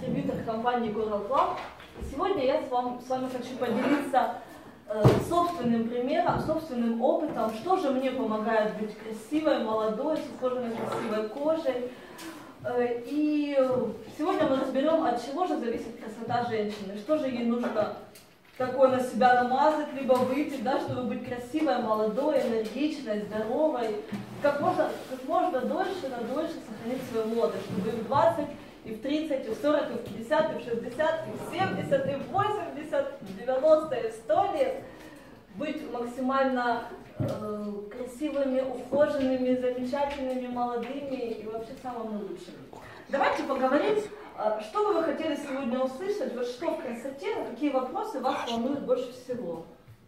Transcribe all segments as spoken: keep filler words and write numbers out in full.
дистрибьютор компании Coral Club. Сегодня я с вами, с вами хочу поделиться э, собственным примером, собственным опытом, что же мне помогает быть красивой, молодой, с ухоженной красивой кожей. Э, и сегодня мы разберем, от чего же зависит красота женщины, что же ей нужно такое на себя намазать, либо выпить, да, чтобы быть красивой, молодой, энергичной, здоровой, как можно, как можно дольше, на дольше сохранить свою молодость, чтобы и в двадцать, и в тридцать, и в сорок, и в пятьдесят, и в шестьдесят, и в семьдесят, и в восемьдесят, и в девяносто, и в сто лет быть максимально э, красивыми, ухоженными, замечательными, молодыми и вообще самыми лучшими. Давайте поговорим, что бы вы хотели сегодня услышать, вот что в красоте, какие вопросы вас волнуют больше всего.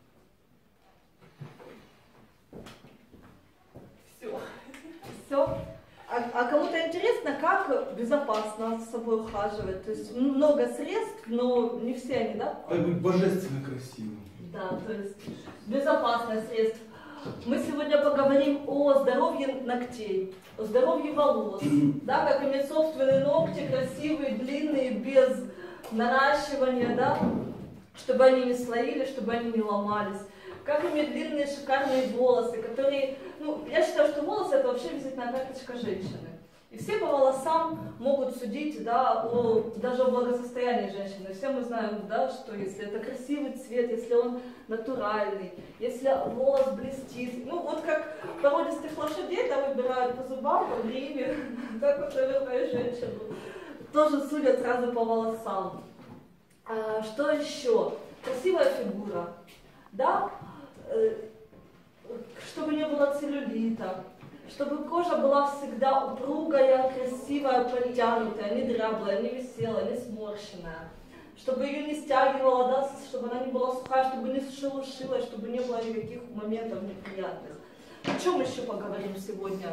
Все. Все. А, а кому-то интересно, как безопасно с собой ухаживать? То есть много средств, но не все они, да? Как быть божественно красивым. Да, то есть безопасное средство. Мы сегодня поговорим о здоровье ногтей, о здоровье волос, да, как иметь собственные ногти, красивые, длинные, без наращивания, да, чтобы они не слоили, чтобы они не ломались. Как иметь длинные, шикарные волосы, которые, ну, я считаю, что волосы это вообще визитная карточка женщины. И все по волосам могут судить, да, о, даже о благосостоянии женщины. Все мы знаем, да, что если это красивый цвет, если он натуральный, если волос блестит. Ну, вот как породистых лошадей, да, выбирают по зубам, по гриве, так вот, наверное, и женщину. Тоже судят сразу по волосам. А, что еще? Красивая фигура, да, чтобы не было целлюлита. Чтобы кожа была всегда упругая, красивая, подтянутая, не дряблая, не веселая, не сморщенная. Чтобы ее не стягивало, да, чтобы она не была сухая, чтобы не шелушилась, чтобы не было никаких моментов неприятных. О чем еще поговорим сегодня?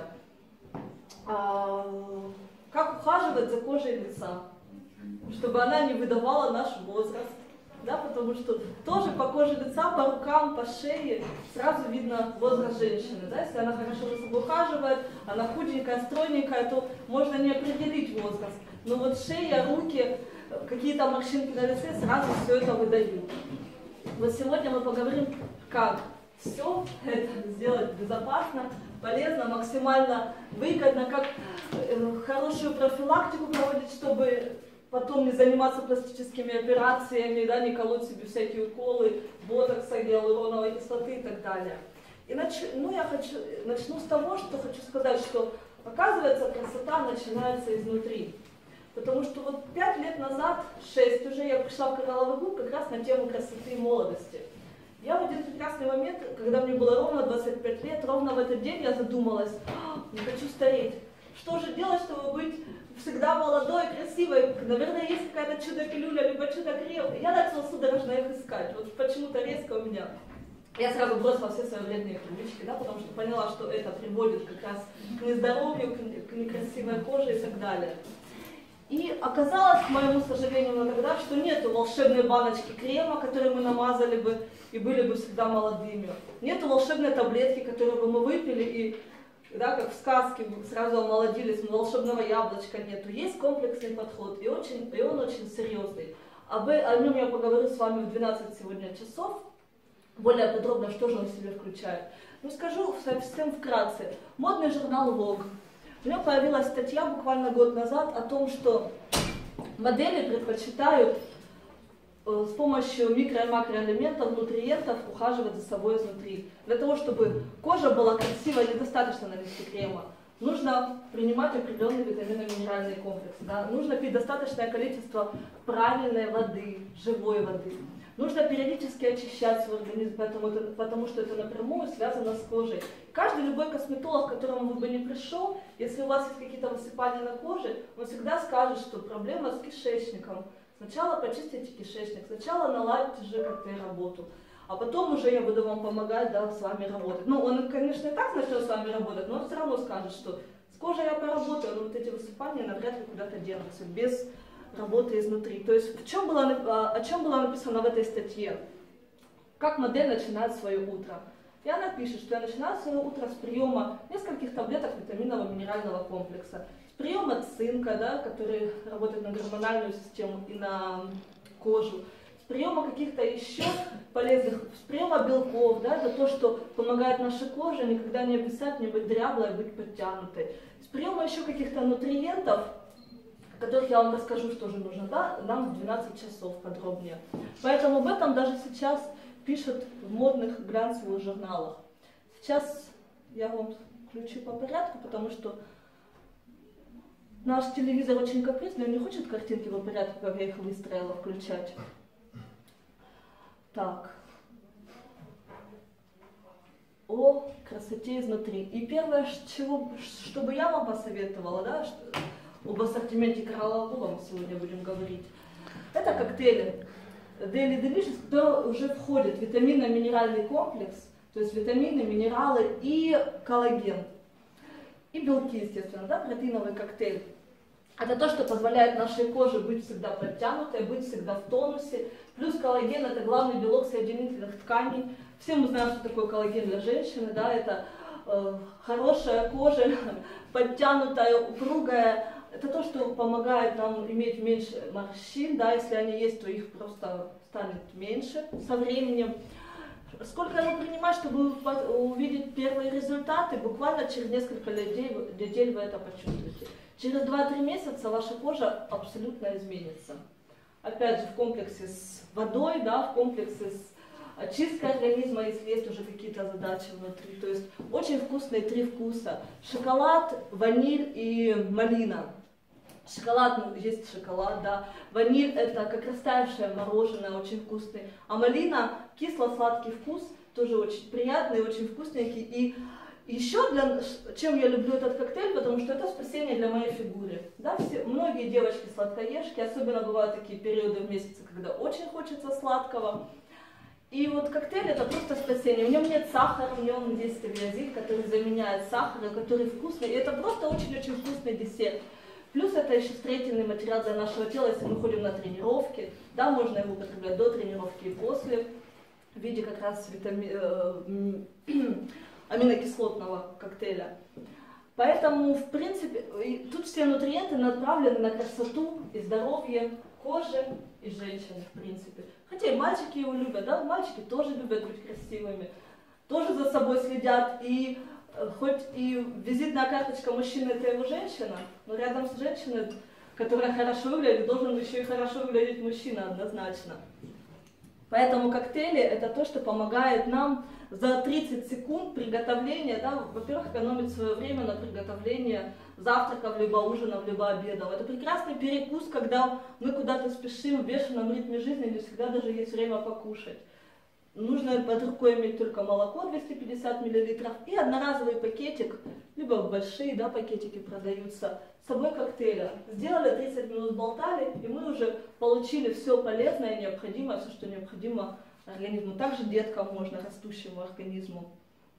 А, как ухаживать за кожей лица, чтобы она не выдавала наш возраст. Да, потому что тоже по коже лица, по рукам, по шее сразу видно возраст женщины. Да? Если она хорошо за собой ухаживает, она худенькая, стройненькая, то можно не определить возраст. Но вот шея, руки, какие-то морщинки на лице сразу все это выдают. Вот сегодня мы поговорим, как все это сделать безопасно, полезно, максимально выгодно, как хорошую профилактику проводить, чтобы потом не заниматься пластическими операциями, да, не колоть себе всякие уколы, ботокса, гиалуроновой кислоты и так далее. И нач... ну, я хочу... начну с того, что хочу сказать, что оказывается красота начинается изнутри. Потому что вот пять лет назад, шесть уже, я пришла в коралловый клуб как раз на тему красоты и молодости. Я в один прекрасный момент, когда мне было ровно двадцать пять лет, ровно в этот день я задумалась, не хочу стареть. Что же делать, чтобы быть всегда молодой, красивой? Наверное, есть какая-то чудо-пилюля, либо чудо-крем. Я начала судорожно их искать. Вот почему-то резко у меня. Я сразу бросила все свои вредные привычки, да, потому что поняла, что это приводит как раз к нездоровью, к некрасивой коже и так далее. И оказалось, к моему сожалению, на тогда, что нету волшебной баночки крема, которую мы намазали бы и были бы всегда молодыми. Нету волшебной таблетки, которую бы мы выпили и, да, как в сказке, сразу омолодились, но волшебного яблочка нету. Есть комплексный подход, и, очень, и он очень серьезный. Об, о нем я поговорю с вами в двенадцать сегодня часов, более подробно, что же он в себе включает. Ну, скажу совсем вкратце. Модный журнал Vogue. У него появилась статья буквально год назад о том, что модели предпочитают с помощью микро- и макроэлементов, нутриентов ухаживать за собой изнутри. Для того, чтобы кожа была красивой, недостаточно нанести крема. Нужно принимать определенные витаминно-минеральные комплексы. Да? Нужно пить достаточное количество правильной воды, живой воды. Нужно периодически очищать свой организм, поэтому это, потому что это напрямую связано с кожей. Каждый любой косметолог, к которому вы бы не пришел, если у вас есть какие-то высыпания на коже, он всегда скажет, что проблема с кишечником. Сначала почистите кишечник, сначала наладьте ЖКТ работу, а потом уже я буду вам помогать, да, с вами работать. Ну, он, конечно, и так начнет с вами работать, но он все равно скажет, что с кожей я поработаю, но вот эти высыпания навряд ли куда-то денутся, без работы изнутри. То есть в чем было, о чем было написано в этой статье? Как модель начинает свое утро? И она пишет, что я начинаю свое утро с приема нескольких таблеток витаминного минерального комплекса, с прием от цинка, да, который работает на гормональную систему и на кожу, с приема каких-то еще полезных, с приема белков, да, это то, что помогает нашей коже никогда не обвисать, не быть дряблой, а быть подтянутой. С приема еще каких-то нутриентов, о которых я вам расскажу, что же нужно, да, нам в двенадцать часов подробнее. Поэтому об этом даже сейчас пишут в модных глянцевых журналах. Сейчас я вам включу по порядку, потому что наш телевизор очень капризный, он не хочет картинки по порядку, как я их выстроила, включать. Так. О красоте изнутри. И первое, чего, что бы я вам посоветовала, да, что, об ассортименте Кораллового клуба мы сегодня будем говорить, это коктейли Daily Delicious, в которые уже входит витаминно-минеральный комплекс, то есть витамины, минералы и коллаген. И белки, естественно, да, протеиновый коктейль. Это то, что позволяет нашей коже быть всегда подтянутой, быть всегда в тонусе. Плюс коллаген – это главный белок соединительных тканей. Все мы знаем, что такое коллаген для женщины, да, это э, хорошая кожа, подтянутая, упругая. Это то, что помогает нам иметь меньше морщин, да, если они есть, то их просто станет меньше со временем. Сколько его принимать, чтобы увидеть первые результаты? Буквально через несколько недель вы это почувствуете. Через два-три месяца ваша кожа абсолютно изменится. Опять же, в комплексе с водой, да, в комплексе с очисткой организма, если есть уже какие-то задачи внутри. То есть очень вкусные три вкуса. Шоколад, ваниль и малина. Шоколад, ну, есть шоколад, да. Ваниль это как растаявшее мороженое, очень вкусный. А малина кисло-сладкий вкус, тоже очень приятный, очень вкусненький. И еще, для, чем я люблю этот коктейль, потому что это спасение для моей фигуры. Да, все, многие девочки сладкоежки, особенно бывают такие периоды в месяце, когда очень хочется сладкого. И вот коктейль это просто спасение. В нем нет сахара, в нем есть стевиазид, который заменяет сахар, который вкусный. И это просто очень-очень вкусный десерт. Плюс это еще строительный материал для нашего тела, если мы ходим на тренировки. Да, можно его употреблять до тренировки и после, в виде как раз витами... аминокислотного коктейля. Поэтому, в принципе, тут все нутриенты направлены на красоту и здоровье кожи и женщины, в принципе. Хотя и мальчики его любят, да, мальчики тоже любят быть красивыми, тоже за собой следят. И хоть и визитная карточка мужчины это его женщина, но рядом с женщиной, которая хорошо выглядит, должен еще и хорошо выглядеть мужчина однозначно. Поэтому коктейли это то, что помогает нам за тридцать секунд приготовления, да, во-первых, экономить свое время на приготовление завтраков, либо ужинов, либо обедов. Это прекрасный перекус, когда мы куда-то спешим в бешеном ритме жизни, не всегда даже есть время покушать. Нужно под рукой иметь только молоко двести пятьдесят миллилитров и одноразовый пакетик, либо большие, да, пакетики продаются, с собой коктейля. Сделали, тридцать минут болтали, и мы уже получили все полезное, необходимое, все, что необходимо организму. Также деткам можно, растущему организму.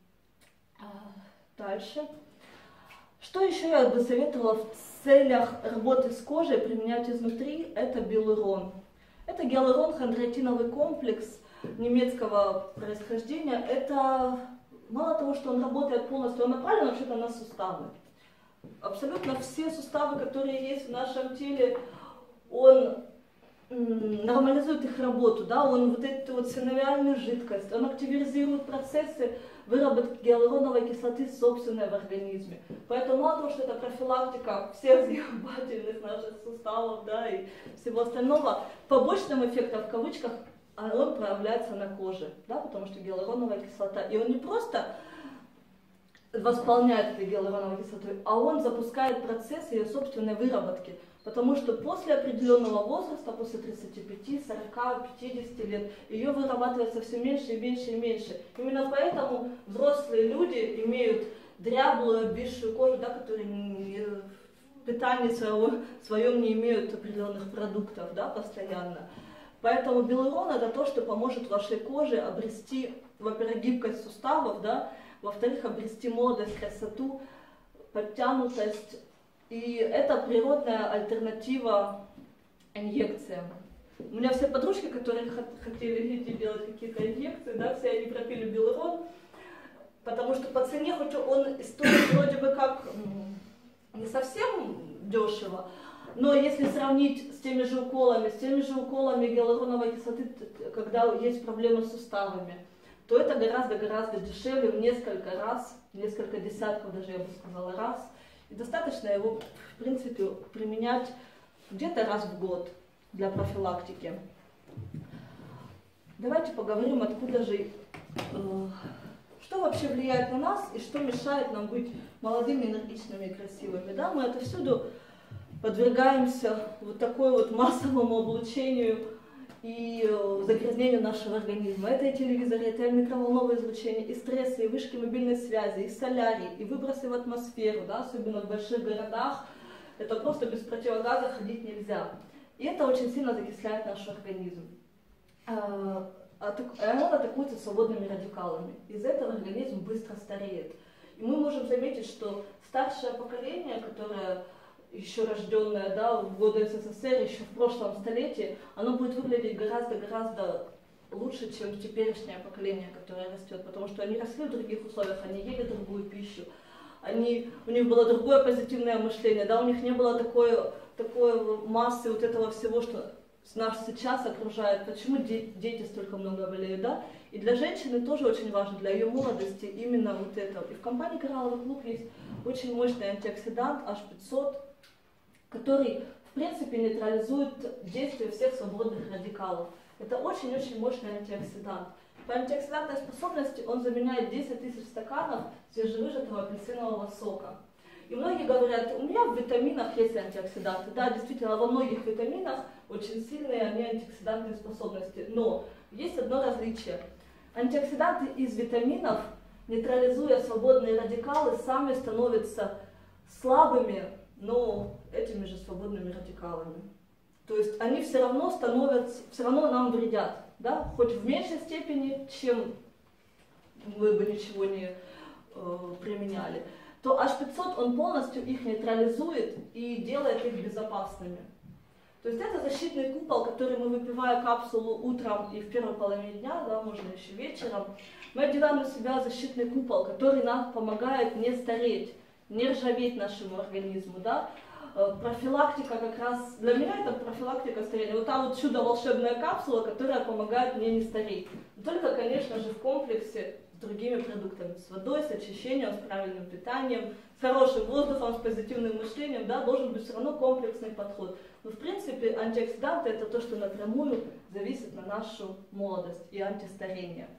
Дальше. Что еще я бы советовала в целях работы с кожей применять изнутри? Это гиалурон. Это гиалурон-хондроитиновый комплекс немецкого происхождения. Это мало того, что он работает полностью, он направлен вообще-то на суставы. Абсолютно все суставы, которые есть в нашем теле, он нормализует их работу, да, он вот эту вот синовиальную жидкость, он активизирует процессы выработки гиалуроновой кислоты собственной в организме. Поэтому мало того, что это профилактика всех сгибательных наших суставов, да, и всего остального, побочным эффектом в кавычках он проявляется на коже, да, потому что гиалуроновая кислота, и он не просто восполняет этой гиалуроновой кислотой, а он запускает процесс ее собственной выработки. Потому что после определенного возраста, после тридцати пяти, сорока, пятидесяти лет, ее вырабатывается все меньше и меньше и меньше. Именно поэтому взрослые люди имеют дряблую, обвисшую кожу, да, которые в питании своего, своем не имеют определенных продуктов, да, постоянно. Поэтому гиалурон это то, что поможет вашей коже обрести, во-первых, гибкость суставов, да, во-вторых, обрести молодость, красоту, подтянутость. И это природная альтернатива инъекциям. У меня все подружки, которые хотели идти делать какие-то инъекции, да, все они пропили гиалурон, потому что по цене, хоть он стоит вроде бы как не совсем дешево, но если сравнить с теми же уколами, с теми же уколами гиалуроновой кислоты, когда есть проблемы с суставами, то это гораздо-гораздо дешевле в несколько раз, несколько десятков даже, я бы сказала, раз. И достаточно его, в принципе, применять где-то раз в год для профилактики. Давайте поговорим, откуда же, э, что вообще влияет на нас и что мешает нам быть молодыми, энергичными и красивыми. Да? Мы отовсюду подвергаемся вот такой вот массовому облучению и э, загрязнению нашего организма. Это и телевизоры, это и микроволновое излучение, и стрессы, и вышки мобильной связи, и солярий, и выбросы в атмосферу, да? Особенно в больших городах. Это просто без противогаза ходить нельзя. И это очень сильно закисляет наш организм. Оно атакуется свободными радикалами. Из-за этого организм быстро стареет. И мы можем заметить, что старшее поколение, которое еще рожденное, да, в годы СССР, еще в прошлом столетии, оно будет выглядеть гораздо-гораздо лучше, чем теперешнее поколение, которое растет. Потому что они росли в других условиях, они ели другую пищу. Они, у них было другое позитивное мышление, да, у них не было такой, такой массы вот этого всего, что нас сейчас окружает. Почему де дети столько много болеют, да? И для женщины тоже очень важно, для ее молодости именно вот это. И в компании Коралловый клуб есть очень мощный антиоксидант эйч пятьсот, который, в принципе, нейтрализует действие всех свободных радикалов. Это очень-очень мощный антиоксидант. По антиоксидантной способности он заменяет десять тысяч стаканов свежевыжатого апельсинового сока. И многие говорят, у меня в витаминах есть антиоксиданты. Да, действительно, во многих витаминах очень сильные они антиоксидантные способности. Но есть одно различие. Антиоксиданты из витаминов, нейтрализуя свободные радикалы, сами становятся слабыми, но этими же свободными радикалами. То есть они все равно становятся, все равно нам вредят. Да? Хоть в меньшей степени, чем мы бы ничего не э, применяли, то эйч пятьсот он полностью их нейтрализует и делает их безопасными. То есть это защитный купол, который мы, выпивая капсулу утром и в первой половине дня, да, можно еще вечером, мы одеваем на себя защитный купол, который нам помогает не стареть, не ржаветь нашему организму. Да? Профилактика как раз, для меня это профилактика старения. Вот та вот чудо-волшебная капсула, которая помогает мне не стареть. Только, конечно же, в комплексе с другими продуктами, с водой, с очищением, с правильным питанием, с хорошим воздухом, с позитивным мышлением, да, должен быть все равно комплексный подход. Но, в принципе, антиоксиданты – это то, что напрямую зависит на нашу молодость и антистарение.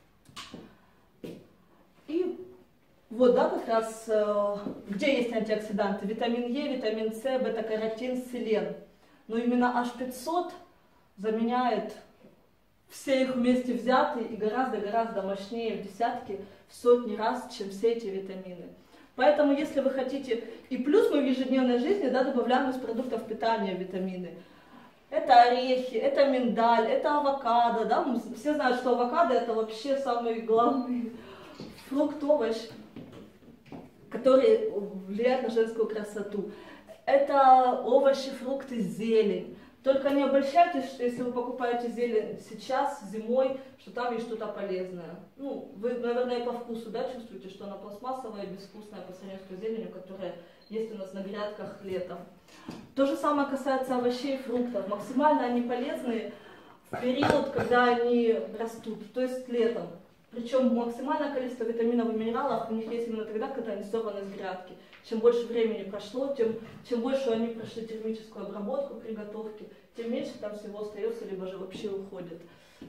И вот, да, как раз, э, где есть антиоксиданты? Витамин Е, витамин С, бета-каротин, селен. Но именно эйч пятьсот заменяет все их вместе взятые и гораздо-гораздо мощнее в десятки, в сотни раз, чем все эти витамины. Поэтому, если вы хотите, и плюс мы в ежедневной жизни, да, добавляем из продуктов питания витамины. Это орехи, это миндаль, это авокадо, да, мы все знают, что авокадо это вообще самый главный фрукт, овощ, который влияет на женскую красоту. Это овощи, фрукты, зелень. Только не обольщайтесь, что если вы покупаете зелень сейчас, зимой, что там есть что-то полезное. Ну, вы, наверное, по вкусу, да, чувствуете, что она пластмассовая и безвкусная по сравнению с той зеленью, которая есть у нас на грядках летом. То же самое касается овощей и фруктов. Максимально они полезны в период, когда они растут, то есть летом. Причем максимальное количество витаминов и минералов у них есть именно тогда, когда они сорваны с грядки. Чем больше времени прошло, тем чем больше они прошли термическую обработку при готовке, тем меньше там всего остается, либо же вообще уходит.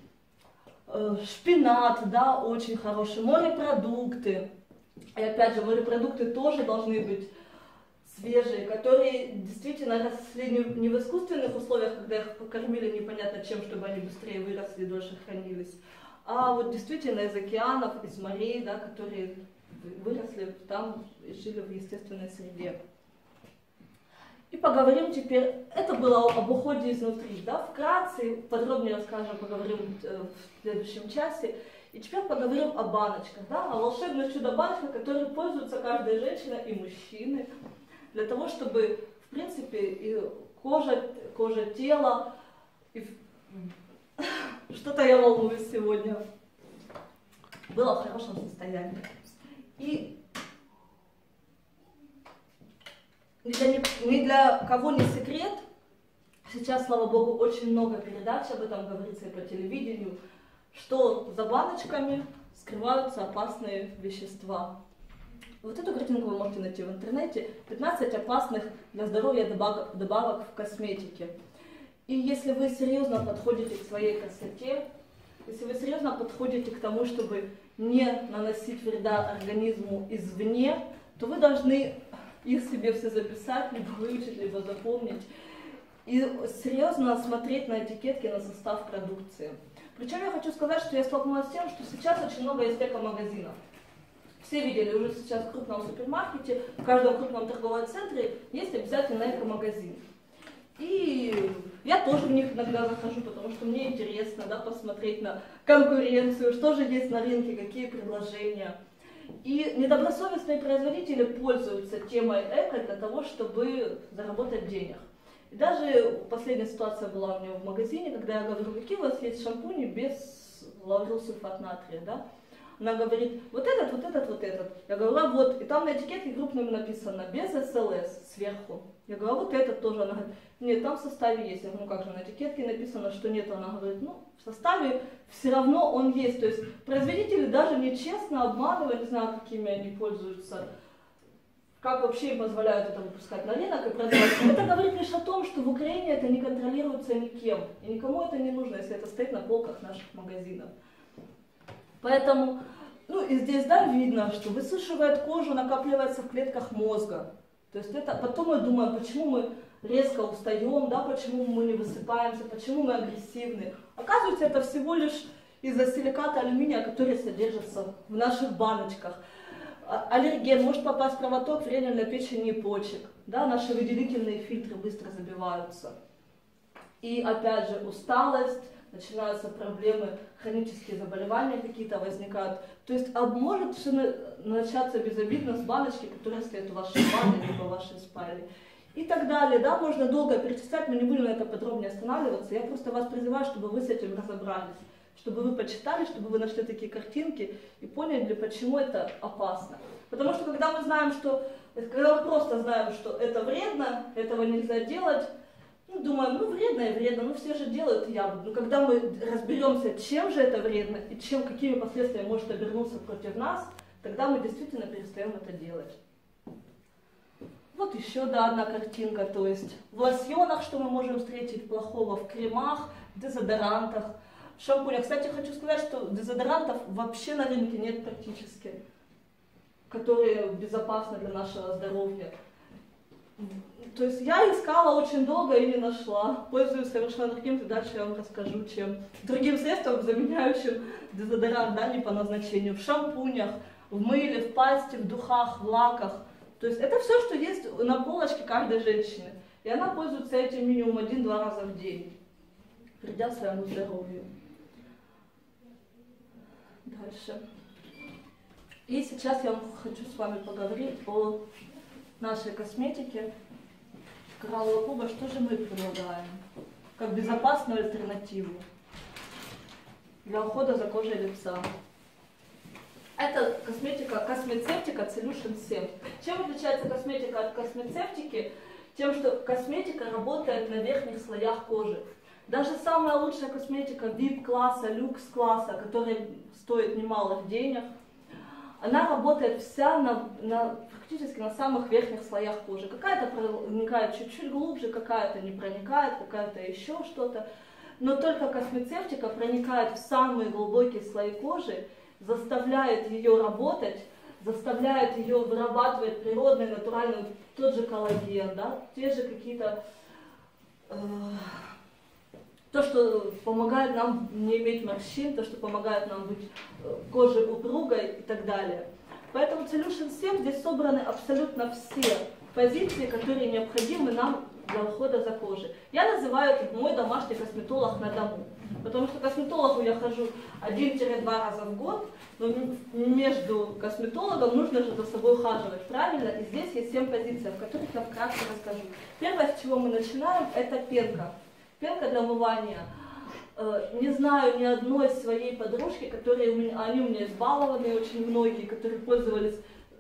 Шпинат, да, очень хороший. Морепродукты. И опять же, морепродукты тоже должны быть свежие, которые действительно росли не в искусственных условиях, когда их покормили непонятно чем, чтобы они быстрее выросли и дольше хранились, а вот действительно из океанов, из морей, да, которые выросли там и жили в естественной среде. И поговорим теперь, это было об уходе изнутри, да, вкратце, подробнее расскажем, поговорим в следующем часе. И теперь поговорим о баночках, да, о волшебных чудо-баночках, которые пользуются каждая женщина и мужчины, для того, чтобы, в принципе, и кожа, кожа тела, и что-то я волнуюсь сегодня, было в хорошем состоянии. И ни для, ни для кого не секрет, сейчас, слава богу, очень много передач об этом говорится и по телевидению, что за баночками скрываются опасные вещества. Вот эту картинку вы можете найти в интернете. пятнадцать опасных для здоровья добавок, добавок в косметике. И если вы серьезно подходите к своей красоте, если вы серьезно подходите к тому, чтобы не наносить вреда организму извне, то вы должны их себе все записать, либо выучить, либо запомнить. И серьезно смотреть на этикетки, на состав продукции. Причем я хочу сказать, что я столкнулась с тем, что сейчас очень много есть эко-магазинов. Все видели уже сейчас в крупном супермаркете, в каждом крупном торговом центре есть обязательно эко-магазин. И я тоже в них иногда захожу, потому что мне интересно, да, посмотреть на конкуренцию, что же есть на рынке, какие предложения. И недобросовестные производители пользуются темой эко для того, чтобы заработать денег. И даже последняя ситуация была у меня в магазине, когда я говорю, какие у вас есть шампуни без лаурилсульфат натрия, да? Она говорит, вот этот, вот этот, вот этот. Я говорю, а вот, и там на этикетке крупным написано, без эс эл эс сверху. Я говорю, а вот этот тоже. Она говорит, нет, там в составе есть. Я говорю, ну как же, на этикетке написано, что нет. Она говорит, ну, в составе все равно он есть. То есть производители даже нечестно обманывают, не знаю, какими они пользуются, как вообще им позволяют это выпускать на рынок и продавать. Это говорит лишь о том, что в Украине это не контролируется никем. И никому это не нужно, если это стоит на полках наших магазинов. Поэтому, ну и здесь, да, видно, что высушивает кожу, накапливается в клетках мозга. То есть это, потом мы думаем, почему мы резко устаем, да, почему мы не высыпаемся, почему мы агрессивны. Оказывается, это всего лишь из-за силиката алюминия, который содержится в наших баночках. Аллерген может попасть в кровоток, вреден для печени и почек. Да, наши выделительные фильтры быстро забиваются. И опять же, усталость, начинаются проблемы, хронические заболевания какие-то возникают. То есть а может все начаться безобидно с баночки, которая стоит в вашей ванной, либо в вашей спальне. И так далее. Да, можно долго перечислять, мы не будем на это подробнее останавливаться. Я просто вас призываю, чтобы вы с этим разобрались, чтобы вы почитали, чтобы вы нашли такие картинки и поняли, почему это опасно. Потому что когда мы знаем, что, когда мы просто знаем, что это вредно, этого нельзя делать, ну, думаем, ну вредно и вредно, ну все же делают, я буду. Но когда мы разберемся, чем же это вредно и чем, какими последствиями может обернуться против нас, тогда мы действительно перестаем это делать. Вот еще, да, одна картинка, то есть в лосьонах, что мы можем встретить плохого, в кремах, в дезодорантах, в шампунях. Кстати, хочу сказать, что дезодорантов вообще на рынке нет практически, которые безопасны для нашего здоровья. То есть я искала очень долго и не нашла. Пользуюсь совершенно другим, дальше я вам расскажу, чем другим средством, заменяющим дезодорант, да, не по назначению. В шампунях, в мыле, в пасте, в духах, в лаках. То есть это все, что есть на полочке каждой женщины. И она пользуется этим минимум один-два раза в день, вредя своему здоровью. Дальше. И сейчас я хочу с вами поговорить о нашей косметике Кораллового клуба. Что же мы предлагаем как безопасную альтернативу для ухода за кожей лица? Это косметика Космецевтика Solution семь. Чем отличается косметика от космецевтики? Тем, что косметика работает на верхних слоях кожи. Даже самая лучшая косметика ви ай пи-класса, люкс-класса, которая стоит немалых денег, она работает вся на, на, практически на самых верхних слоях кожи. Какая-то проникает чуть-чуть глубже, какая-то не проникает, какая-то еще что-то. Но только космецевтика проникает в самые глубокие слои кожи, заставляет ее работать, заставляет ее вырабатывать природный, натуральный, тот же коллаген, да, те же какие-то... Э, то, что помогает нам не иметь морщин, то, что помогает нам быть кожей упругой и так далее. Поэтому Solution семь здесь собраны абсолютно все позиции, которые необходимы нам для ухода за кожей. Я называю это мой домашний косметолог на дому. Потому что к косметологу я хожу один-два раза в год, но между косметологом нужно же за собой ухаживать, правильно? И здесь есть семь позиций, о которых я вкратце расскажу. Первое, с чего мы начинаем, это пенка. Пенка для умывания. Не знаю ни одной своей подружки, которые у меня, они у меня избалованы, очень многие, которые пользовались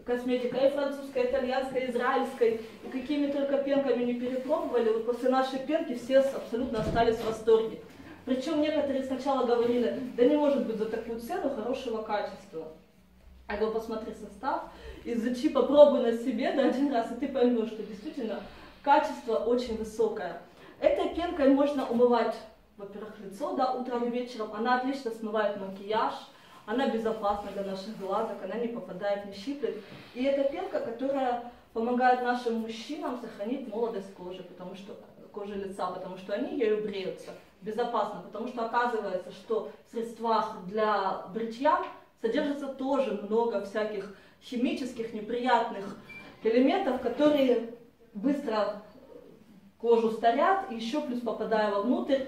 косметикой, и французской, и итальянской, и израильской, и какими только пенками не перепробовали, вот после нашей пенки все абсолютно остались в восторге. Причем некоторые сначала говорили, да не может быть за такую цену хорошего качества. А я говорю, посмотри состав, изучи, попробуй на себе, да, один раз, и ты поймешь, что действительно качество очень высокое. Этой пенкой можно умывать, во-первых, лицо, да, утром и вечером. Она отлично смывает макияж, она безопасна для наших глазок, она не попадает, не щиплет. И это пенка, которая помогает нашим мужчинам сохранить молодость кожи, потому что, кожи лица, потому что они ею бреются. Безопасно, потому что оказывается, что в средствах для бритья содержится тоже много всяких химических неприятных элементов, которые быстро кожу старят, и еще плюс попадая вовнутрь,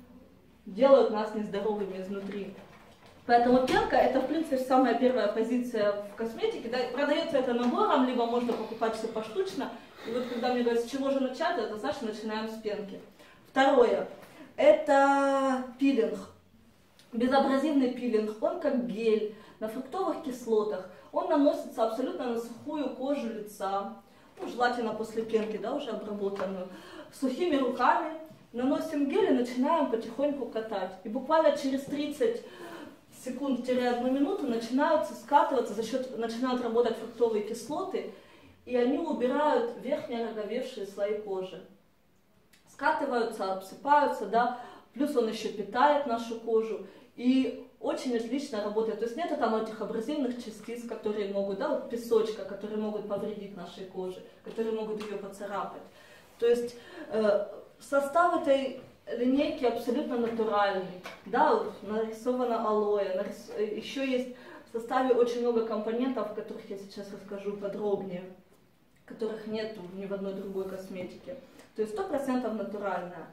делают нас нездоровыми изнутри. Поэтому пенка это в принципе самая первая позиция в косметике. Да, продается это набором, либо можно покупать все поштучно. И вот когда мне говорят, с чего же начать, это значит начинаем с пенки. Второе. Это пилинг. Безабразивный пилинг. Он как гель на фруктовых кислотах. Он наносится абсолютно на сухую кожу лица. Ну, желательно после пенки, да, уже обработанную. Сухими руками наносим гель и начинаем потихоньку катать. И буквально через тридцать секунд-одну минуту начинают скатываться, за счет, начинают работать фруктовые кислоты, и они убирают верхние роговевшие слои кожи. Скатываются, обсыпаются, да, плюс он еще питает нашу кожу, и очень отлично работает. То есть нет там этих абразивных частиц, которые могут, да, вот песочка, которые могут повредить нашей коже, которые могут ее поцарапать. То есть э, состав этой линейки абсолютно натуральный, да, вот нарисовано алоэ, нарис... еще есть в составе очень много компонентов, о которых я сейчас расскажу подробнее, которых нет ни в одной другой косметике. То есть сто процентов натуральная.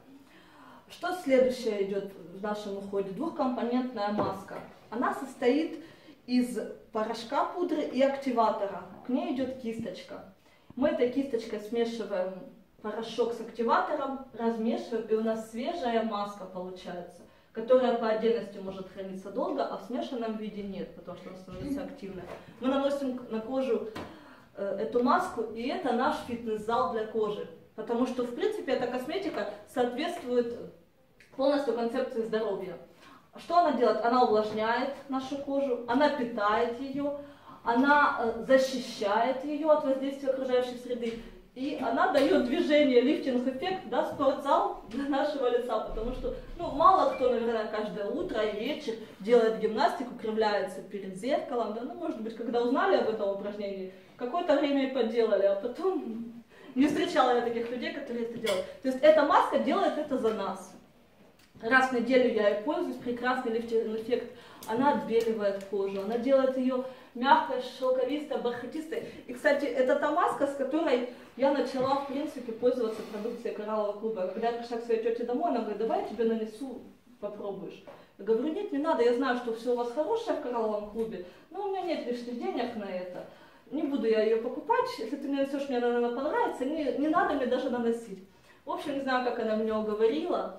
Что следующее идет в нашем уходе? Двухкомпонентная маска. Она состоит из порошка пудры и активатора. К ней идет кисточка. Мы этой кисточкой смешиваем порошок с активатором, размешиваем, и у нас свежая маска получается, которая по отдельности может храниться долго, а в смешанном виде нет, потому что она становится активной. Мы наносим на кожу э, эту маску, и это наш фитнес-зал для кожи, потому что, в принципе, эта косметика соответствует полностью концепции здоровья. Что она делает? Она увлажняет нашу кожу, она питает ее, она э, защищает ее от воздействия окружающей среды, и она дает движение, лифтинг-эффект, да, спортзал для нашего лица, потому что, ну, мало кто, наверное, каждое утро и вечер делает гимнастику, кривляется перед зеркалом, да, ну, может быть, когда узнали об этом упражнении, какое-то время и поделали, а потом не встречала я таких людей, которые это делают. То есть эта маска делает это за нас. Раз в неделю я ей пользуюсь, прекрасный лифтинг-эффект, она отбеливает кожу, она делает ее мягкой, шелковистой, бархатистой. И, кстати, это та маска, с которой я начала, в принципе, пользоваться продукцией кораллового клуба. Когда я пришла к своей тете домой, она говорит, давай я тебе нанесу, попробуешь. Я говорю, нет, не надо, я знаю, что все у вас хорошее в коралловом клубе, но у меня нет лишних денег на это. Не буду я ее покупать, если ты мне нанесешь, мне она понравится, не, не надо мне даже наносить. В общем, не знаю, как она меня уговорила.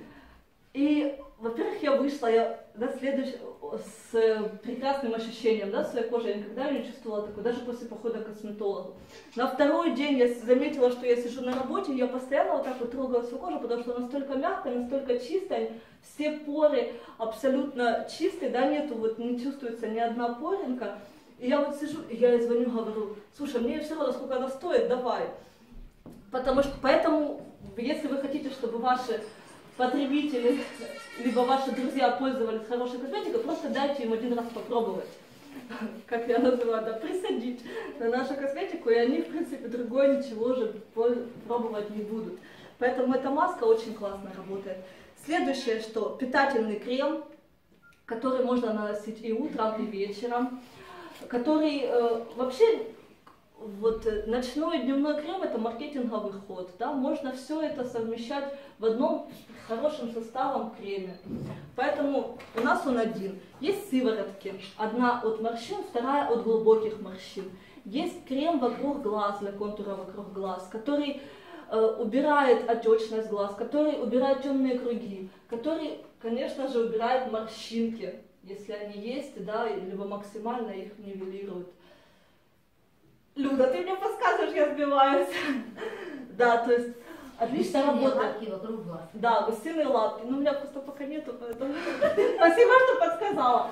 И, во-первых, я вышла я, да, следующ... с прекрасным ощущением, да, своей кожи. Я никогда не чувствовала такой, даже после похода к косметологу. На второй день я заметила, что я сижу на работе, и я постоянно вот так вот трогала свою кожу, потому что она настолько мягкая, настолько чистая, все поры абсолютно чистые, да, нету, вот не чувствуется ни одна поринка. И я вот сижу, и я ей звоню, говорю, слушай, мне все равно, сколько она стоит, давай. Потому что, поэтому, если вы хотите, чтобы ваши потребители, либо ваши друзья пользовались хорошей косметикой, просто дайте им один раз попробовать, как я называю, да, присадить на нашу косметику, и они, в принципе, другое ничего уже пробовать не будут. Поэтому эта маска очень классно работает. Следующее, что питательный крем, который можно наносить и утром, и вечером, который э, вообще... Вот ночной и дневной крем это маркетинговый ход, да, можно все это совмещать в одном хорошем составом креме. Поэтому у нас он один. Есть сыворотки, одна от морщин, вторая от глубоких морщин. Есть крем вокруг глаз, для контура вокруг глаз, который э, убирает отечность глаз, который убирает темные круги, который, конечно же, убирает морщинки, если они есть, да, либо максимально их нивелирует. Люда, ты мне подсказываешь, я сбиваюсь. Да, то есть отлично работает. Лапки вокруг глаз. Да, гусиные лапки. Ну, у меня просто пока нету, поэтому спасибо, что подсказала.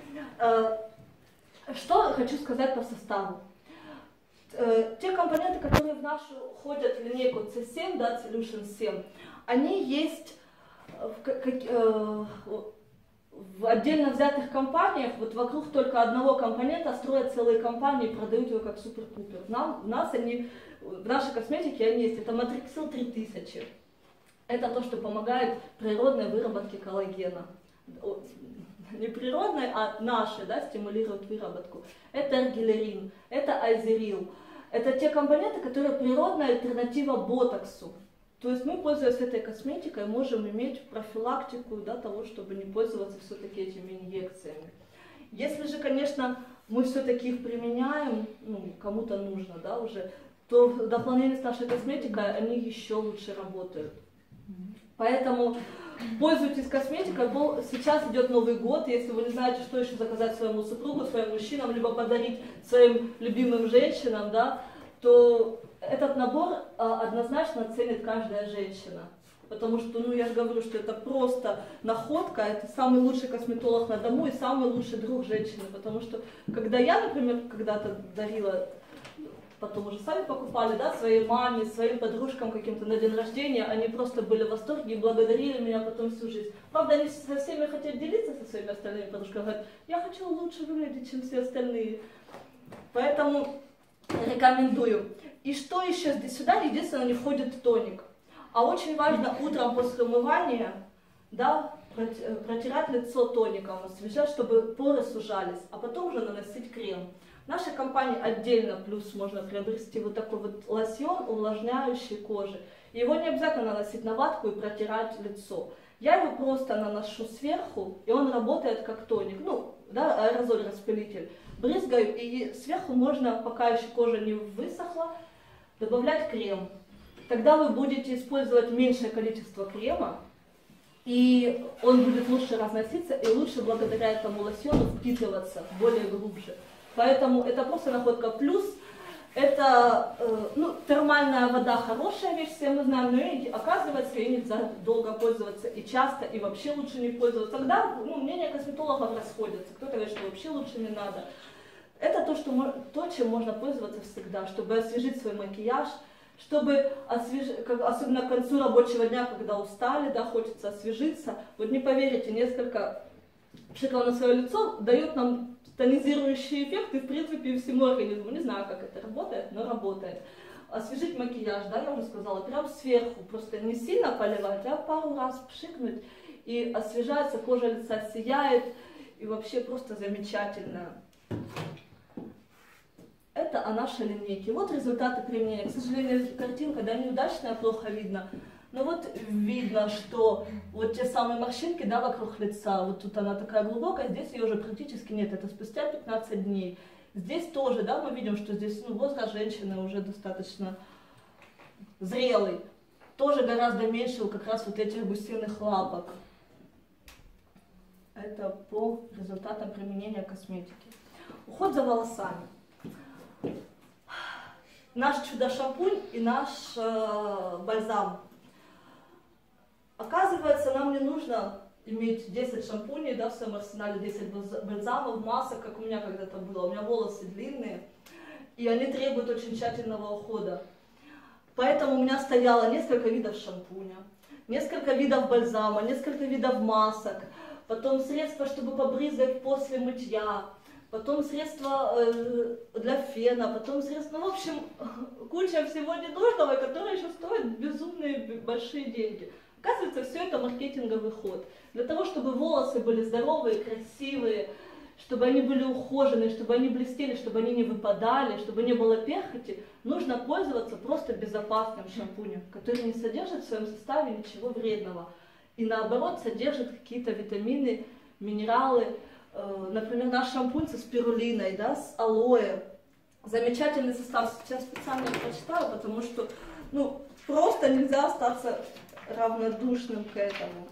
Что хочу сказать по составу. Те компоненты, которые в нашу входят в линейку си семь, да, Solution семь, они есть в, в отдельно взятых компаниях, вот вокруг только одного компонента строят целые компании и продают его как супер-пупер. У нас они, в нашей косметике они есть, это Matrixil три тысячи. Это то, что помогает природной выработке коллагена. Не природной, а нашей, да, стимулирует выработку. Это эргилерин, это айзерил. Это те компоненты, которые природная альтернатива ботоксу. То есть мы, пользуясь этой косметикой, можем иметь профилактику, да, того, чтобы не пользоваться все-таки этими инъекциями. Если же, конечно, мы все-таки их применяем, ну, кому-то нужно, да, уже, то в дополнение с нашей косметикой они еще лучше работают. Поэтому пользуйтесь косметикой. Сейчас идет Новый год, если вы не знаете, что еще заказать своему супругу, своим мужчинам, либо подарить своим любимым женщинам, да, то этот набор однозначно ценит каждая женщина. Потому что, ну, я же говорю, что это просто находка, это самый лучший косметолог на дому и самый лучший друг женщины. Потому что, когда я, например, когда-то дарила, потом уже сами покупали, да, своей маме, своим подружкам каким-то на день рождения, они просто были в восторге и благодарили меня потом всю жизнь. Правда, они со всеми хотят делиться со своими остальными подружками, говорят, я хочу лучше выглядеть, чем все остальные. Поэтому рекомендую. И что еще здесь сюда, единственное, не входит тоник. А очень важно утром после умывания, да, протирать лицо тоником, освежать, чтобы поры сужались, а потом уже наносить крем. В нашей компании отдельно плюс можно приобрести вот такой вот лосьон, увлажняющий кожи. Его не обязательно наносить на ватку и протирать лицо. Я его просто наношу сверху, и он работает как тоник, ну, да, аэрозоль-распылитель. Брызгаю, и сверху можно, пока еще кожа не высохла, добавлять крем. Тогда вы будете использовать меньшее количество крема, и он будет лучше разноситься, и лучше благодаря этому лосьону впитываться более глубже. Поэтому это просто находка плюс. Это, э, ну, термальная вода хорошая вещь, все мы знаем, но и, оказывается, ей нельзя долго пользоваться и часто, и вообще лучше не пользоваться. Тогда, ну, мнения косметологов расходятся. Кто-то говорит, что вообще лучше не надо. Это то, что, то, чем можно пользоваться всегда, чтобы освежить свой макияж, чтобы освежить, как, особенно к концу рабочего дня, когда устали, да, хочется освежиться. Вот не поверите, несколько пшиков на свое лицо дает нам тонизирующий эффект и, в принципе, всему организму. Не знаю, как это работает, но работает. Освежить макияж, да, я уже сказала, прям сверху, просто не сильно поливать, а пару раз пшикнуть, и освежается, кожа лица сияет, и вообще просто замечательно. Это о нашей линейке. Вот результаты применения. К сожалению, картинка, да, неудачная, плохо видно. Но вот видно, что вот те самые морщинки, да, вокруг лица, вот тут она такая глубокая, здесь ее уже практически нет, это спустя пятнадцать дней. Здесь тоже, да, мы видим, что здесь, ну, возраст женщины уже достаточно зрелый. Тоже гораздо меньше как раз вот этих гусиных лапок. Это по результатам применения косметики. Уход за волосами. Наш чудо-шампунь и наш э, бальзам. Оказывается, нам не нужно иметь десять шампуней, да, в своем арсенале, десять бальзамов, масок, как у меня когда-то было. У меня волосы длинные, и они требуют очень тщательного ухода. Поэтому у меня стояло несколько видов шампуня, несколько видов бальзама, несколько видов масок, потом средства, чтобы побрызгать после мытья, потом средства э, для фена, потом средства, ну, в общем, куча всего ненужного, которое еще стоит безумные большие деньги. Оказывается, все это маркетинговый ход. Для того, чтобы волосы были здоровые, красивые, чтобы они были ухоженные, чтобы они блестели, чтобы они не выпадали, чтобы не было перхоти, нужно пользоваться просто безопасным шампунем, который не содержит в своем составе ничего вредного. И наоборот, содержит какие-то витамины, минералы. Например, наш шампунь со спирулиной, да, с алоэ. Замечательный состав. Сейчас специально прочитаю, потому что, ну, просто нельзя остаться равнодушным к этому.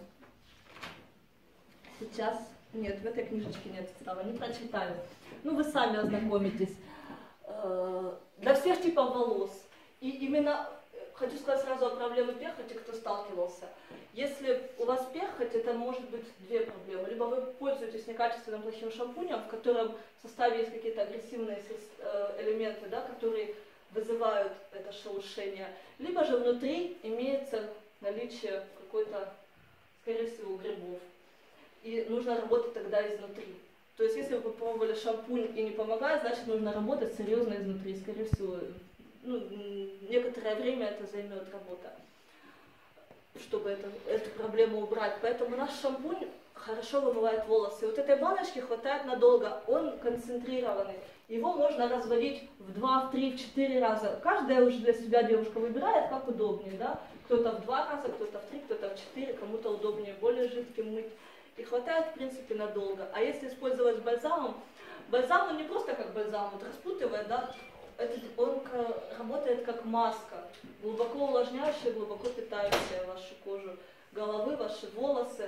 Сейчас, нет, в этой книжечке нет состава, не прочитаю. Ну, вы сами ознакомитесь. для всех типов волос. И именно хочу сказать сразу о проблеме перхоти, кто сталкивался. Если у вас перхоть, это может быть две проблемы. Либо вы пользуетесь некачественным плохим шампунем, в котором в составе есть какие-то агрессивные элементы, да, которые вызывают это шелушение. Либо же внутри имеется наличие какой-то, скорее всего, грибов. И нужно работать тогда изнутри. То есть, если вы попробовали шампунь и не помогает, значит, нужно работать серьезно изнутри. Скорее всего, ну, некоторое время это займет работа, чтобы это, эту проблему убрать. Поэтому наш шампунь хорошо вымывает волосы. И вот этой баночки хватает надолго. Он концентрированный. Его можно разводить в два, в три, в четыре раза. Каждая уже для себя девушка выбирает, как удобнее. Да? Кто-то в два раза, кто-то в три, кто-то в четыре, кому-то удобнее более жидким мыть. И хватает, в принципе, надолго. А если использовать бальзамом, бальзам он не просто как бальзам, вот распутывает, да, это, он работает как маска, глубоко увлажняющая, глубоко питающая вашу кожу головы, ваши волосы.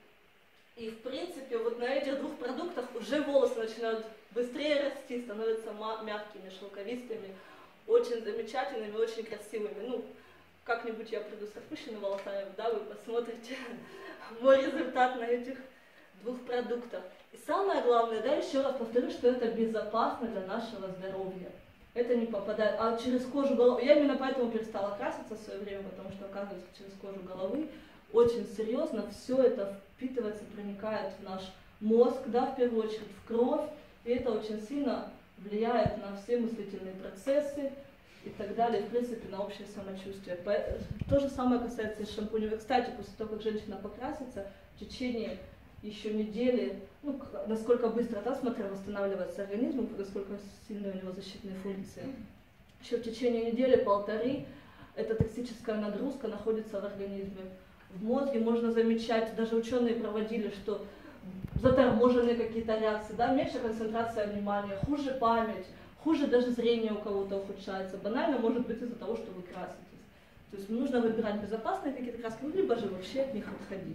И, в принципе, вот на этих двух продуктах уже волосы начинают быстрее расти, становятся мягкими, шелковистыми, очень замечательными, очень красивыми. Ну, как-нибудь я приду с распущенными волосами, да, вы посмотрите мой результат на этих двух продуктах. И самое главное, да, еще раз повторю, что это безопасно для нашего здоровья. Это не попадает, а через кожу головы, я именно поэтому перестала краситься в свое время, потому что, оказывается, через кожу головы очень серьезно все это впитывается, проникает в наш мозг, да, в первую очередь в кровь, и это очень сильно влияет на все мыслительные процессы и так далее, в принципе, на общее самочувствие. То же самое касается и шампуня. Кстати, после того, как женщина покрасится, в течение еще недели, ну, насколько быстро, да, смотря восстанавливается организм, насколько сильны у него защитные функции, еще в течение недели-полторы эта токсическая нагрузка находится в организме. В мозге можно замечать, даже ученые проводили, что заторможенные какие-то реакции, да, меньше концентрация внимания, хуже память, хуже даже зрение у кого-то ухудшается. Банально может быть из-за того, что вы краситесь. То есть нужно выбирать безопасные какие-то краски, либо же вообще от них отходить.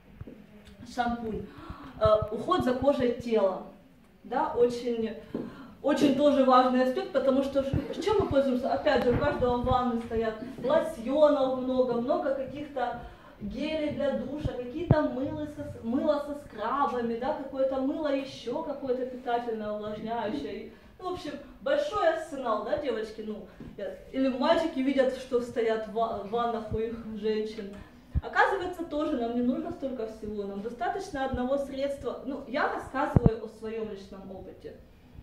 Шампунь. Э, уход за кожей тела. Да, очень, очень тоже важный аспект, потому что чем мы пользуемся? Опять же, у каждого в ванной стоят лосьонов много, много каких-то гелей для душа, какие-то мыло со, мыло со скрабами, да, какое-то мыло еще какое-то питательное, увлажняющее. Ну, в общем, большой арсенал, да, девочки, ну, или мальчики видят, что стоят в ваннах у их женщин. Оказывается, тоже нам не нужно столько всего, нам достаточно одного средства. Ну, я рассказываю о своем личном опыте.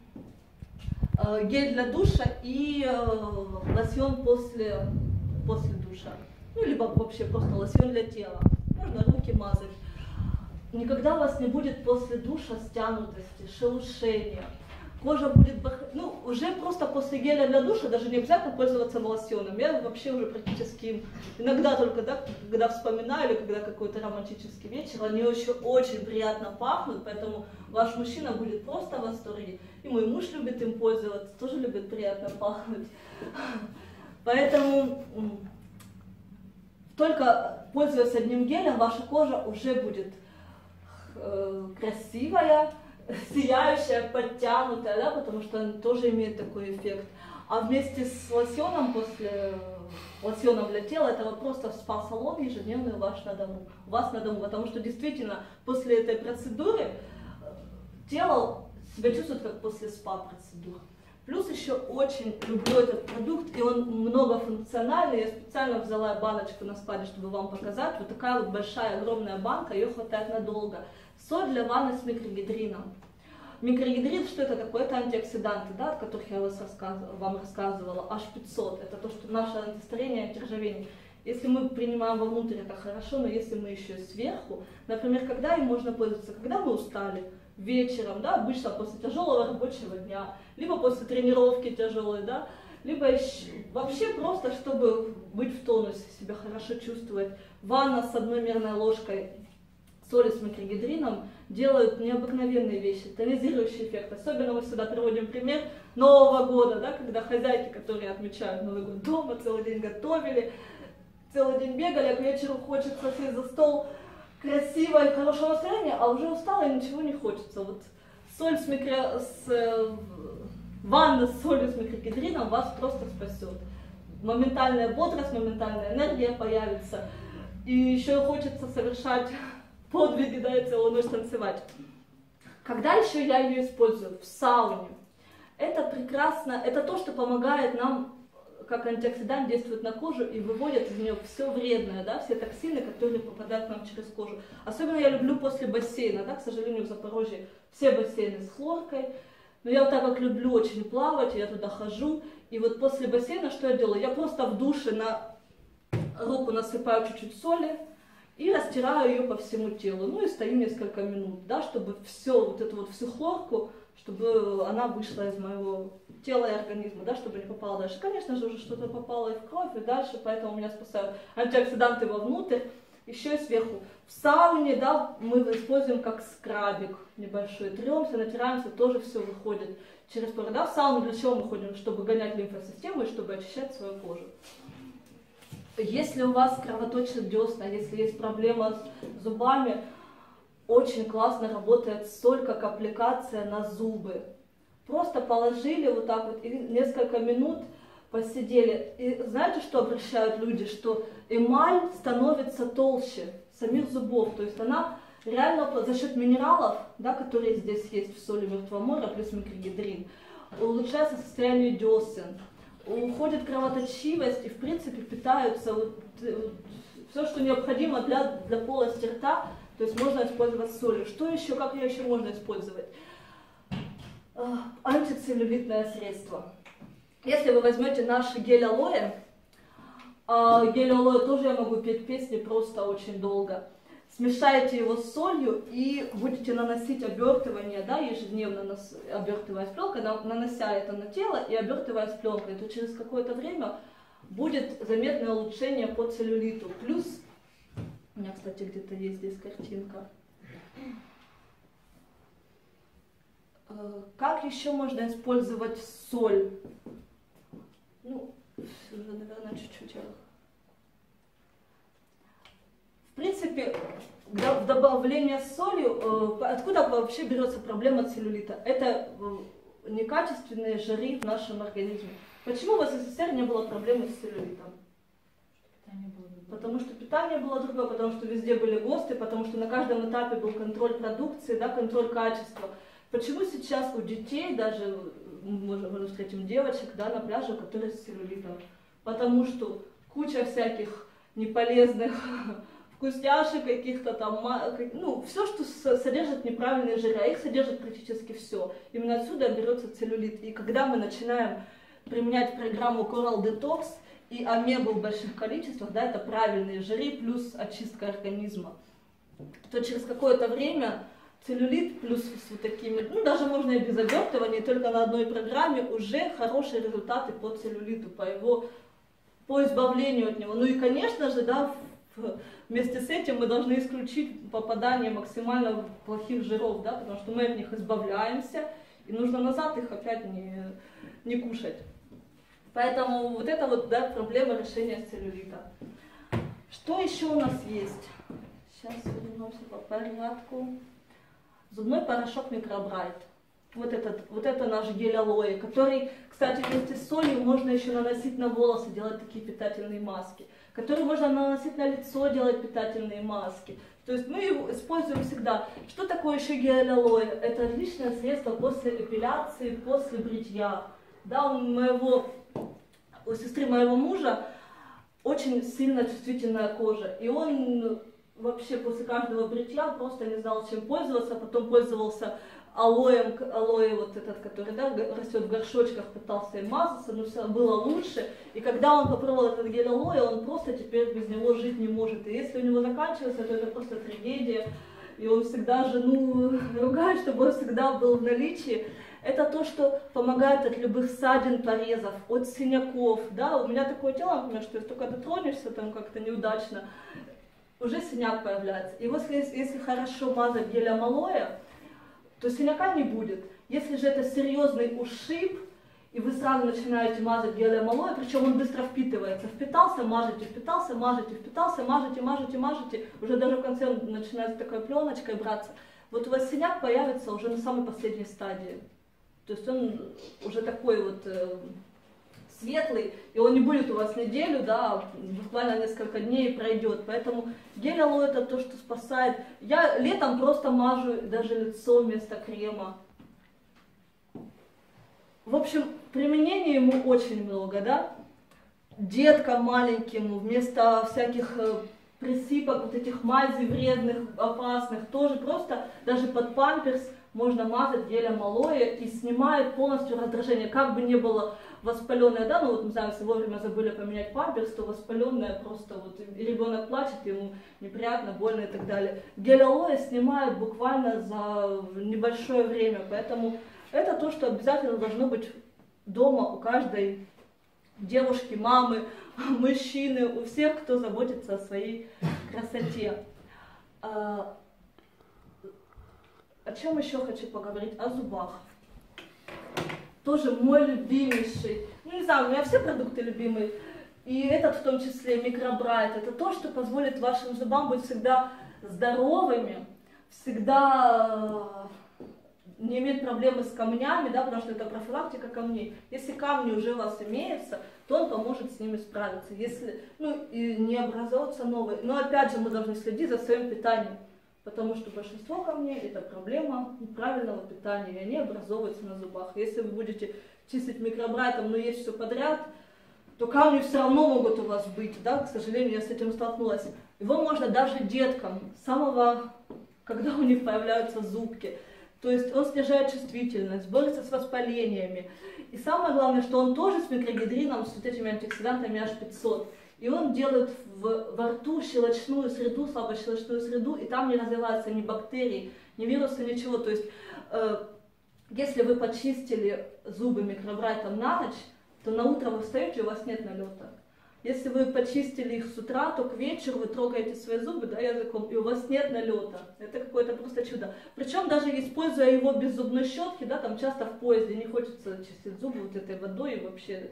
Гель для душа и лосьон после, после душа. Ну, либо вообще просто лосьон для тела. Можно руки мазать. Никогда у вас не будет после душа стянутости, шелушения. Кожа будет, ну, уже просто после геля для душа даже не обязательно пользоваться лосьоном. Я вообще уже практически иногда только, да, когда вспоминаю, или когда какой-то романтический вечер, они еще очень приятно пахнут, поэтому ваш мужчина будет просто в восторге. И мой муж любит им пользоваться, тоже любит приятно пахнуть. Поэтому только пользуясь одним гелем, ваша кожа уже будет э, красивая, сияющая, подтянутая, да, потому что он тоже имеет такой эффект. А вместе с лосьоном, после лосьоном для тела, это вот просто спа-салон ежедневный ваш на дому, у вас на дому, потому что действительно после этой процедуры тело себя чувствует как после спа-процедуры. Плюс еще очень люблю этот продукт, и он многофункциональный. Я специально взяла баночку на складе, чтобы вам показать. Вот такая вот большая, огромная банка, ее хватает надолго. Соль для ванны с микрогидрином. Микрогидрид, что это такое? Это антиоксиданты, да, о которых я вас рассказывала, вам рассказывала, аш пятьсот. Это то, что наше антистарение, антиржавение. Если мы принимаем вовнутрь, это хорошо, но если мы еще сверху, например, когда им можно пользоваться? Когда мы устали, вечером, да, обычно после тяжелого рабочего дня, либо после тренировки тяжелой, да, либо еще, вообще просто, чтобы быть в тонусе, себя хорошо чувствовать. Ванна с одной мерной ложкой соли с микрогидрином делают необыкновенные вещи, тонизирующий эффект. Особенно мы сюда приводим пример Нового года, да, когда хозяйки, которые отмечают Новый год дома, целый день готовили, целый день бегали, а к вечеру хочется сесть за стол красиво и хорошего настроения, а уже устала и ничего не хочется. Вот соль с, микро... с Ванна с солью с микрогидрином вас просто спасет. Моментальная бодрость, моментальная энергия появится. И еще хочется совершать подвиги, да, и целую ночь танцевать. Когда еще я ее использую? В сауне. Это прекрасно, это то, что помогает нам, как антиоксидант, действует на кожу и выводит из нее все вредное, да, все токсины, которые попадают к нам через кожу. Особенно я люблю после бассейна, да, к сожалению, в Запорожье все бассейны с хлоркой. Но я вот так как люблю очень плавать, я туда хожу, и вот после бассейна что я делаю? Я просто в душе на руку насыпаю чуть-чуть соли и растираю ее по всему телу. Ну и стою несколько минут, да, чтобы все, вот эту вот всю хлорку, чтобы она вышла из моего тела и организма, да, чтобы не попала дальше. Конечно же, уже что-то попало и в кровь, и дальше, поэтому меня спасают антиоксиданты вовнутрь, еще и сверху. В сауне, да, мы используем как скрабик небольшой, тремся, натираемся, тоже все выходит через поры. Да, в сауну для чего мы ходим? Чтобы гонять лимфосистему и чтобы очищать свою кожу. Если у вас кровоточат десна, если есть проблема с зубами, очень классно работает соль как аппликация на зубы. Просто положили вот так вот и несколько минут посидели. И знаете, что обращают люди? Что эмаль становится толще самих зубов. То есть она реально за счет минералов, да, которые здесь есть в соли Мертвого моря, плюс микрогидрин, улучшается состояние десен, уходит кровоточивость и в принципе питаются вот, все, что необходимо для, для полости рта. То есть можно использовать солью. Что еще, как ее еще можно использовать? Антицеллюлитное средство. Если вы возьмете наш гель алоэ, гель алоэ тоже я могу петь песни просто очень долго. Смешайте его с солью и будете наносить обертывание, да, ежедневно нас, обертываясь пленкой, нанося это на тело и обертываясь пленкой, то через какое-то время будет заметное улучшение по целлюлиту. Плюс, у меня, кстати, где-то есть здесь картинка. Как еще можно использовать соль? Ну, уже, наверное, чуть-чуть. В принципе, в добавление с солью, откуда вообще берется проблема целлюлита? Это некачественные жиры в нашем организме. Почему в СССР не было проблемы с целлюлитом? Потому что питание было другое, потому что везде были ГОСТы, потому что на каждом этапе был контроль продукции, да, контроль качества. Почему сейчас у детей, даже мы можем встретим девочек, да, на пляже, которые с целлюлитом? Потому что куча всяких неполезных вкусняшек, каких-то там, ну, все, что содержит неправильные жиры, а их содержит практически все. Именно отсюда берется целлюлит. И когда мы начинаем применять программу Coral Detox и омегу в больших количествах, да, это правильные жиры плюс очистка организма, то через какое-то время целлюлит плюс с вот такими, ну даже можно и без обертывания, только на одной программе уже хорошие результаты по целлюлиту, по его, по избавлению от него. Ну и конечно же, да, вместе с этим мы должны исключить попадание максимально плохих жиров, да, потому что мы от них избавляемся, и нужно назад их опять не, не кушать. Поэтому вот это вот, да, проблема решения целлюлита. Что еще у нас есть? Сейчас вернемся по порядку. Зубной порошок Микробрайт. Вот, этот, вот это наш гель алоэ, который, кстати, вместе с солью можно еще наносить на волосы, делать такие питательные маски. Который можно наносить на лицо, делать питательные маски. То есть мы его используем всегда. Что такое еще гель алоэ? Это отличное средство после эпиляции, после бритья. Да, у моего, у сестры моего мужа очень сильно чувствительная кожа. И он вообще после каждого бритья просто не знал, чем пользоваться. Потом пользовался алоэм, алоэ вот этот, который, да, растет в горшочках, пытался им мазаться, но все было лучше. И когда он попробовал этот гель алоэ, он просто теперь без него жить не может. И если у него заканчивается, то это просто трагедия. И он всегда жену ругает, чтобы он всегда был в наличии. Это то, что помогает от любых ссадин, порезов, от синяков. Да? У меня такое тело, например, что если только дотронешься там как-то неудачно, уже синяк появляется. И вот если, если хорошо мазать гелем алоэ, то синяка не будет. Если же это серьезный ушиб, и вы сразу начинаете мазать гелем алоэ, причем он быстро впитывается. Впитался, мажете, впитался, мажете, впитался, мажете, мажете, мажете. Уже даже в конце он начинает такой пленочкой браться. Вот у вас синяк появится уже на самой последней стадии. То есть он уже такой вот э, светлый, и он не будет у вас неделю, да, буквально несколько дней пройдет. Поэтому гель алоэ это то, что спасает. Я летом просто мажу даже лицо вместо крема. В общем, применений ему очень много, да. Деткам маленьким вместо всяких присыпок, вот этих мазей вредных, опасных, тоже просто даже под памперс можно мазать гелем алоэ и снимает полностью раздражение. Как бы не было воспаленное, да, ну вот мы знаем, если вовремя забыли поменять памперс, то воспаленное просто вот, и ребенок плачет, ему неприятно, больно и так далее. Гель алоэ снимает буквально за небольшое время, поэтому это то, что обязательно должно быть дома у каждой девушки, мамы, мужчины, у всех, кто заботится о своей красоте. О чем еще хочу поговорить? О зубах. Тоже мой любимейший. Ну, не знаю, у меня все продукты любимые. И этот в том числе, микробрайт. Это то, что позволит вашим зубам быть всегда здоровыми, всегда не иметь проблемы с камнями, да, потому что это профилактика камней. Если камни уже у вас имеются, то он поможет с ними справиться. Если, ну, и не образовываться новые. Но опять же мы должны следить за своим питанием. Потому что большинство камней это проблема неправильного питания, и они образовываются на зубах. Если вы будете чистить микробрайтом, но есть все подряд, то камни все равно могут у вас быть, да, к сожалению, я с этим столкнулась. Его можно даже деткам, с самого, когда у них появляются зубки. То есть он снижает чувствительность, борется с воспалениями. И самое главное, что он тоже с микрогидрином, с вот этими антиоксидантами аш пятьсот. И он делает в, во рту щелочную среду, слабощелочную среду, и там не развиваются ни бактерии, ни вирусы, ничего. То есть, э, если вы почистили зубы микробрайтом на ночь, то на утро вы встаете, и у вас нет налета. Если вы почистили их с утра, то к вечеру вы трогаете свои зубы, да, языком, и у вас нет налета. Это какое-то просто чудо. Причем даже используя его без зубной щетки, да, там часто в поезде не хочется чистить зубы вот этой водой и вообще...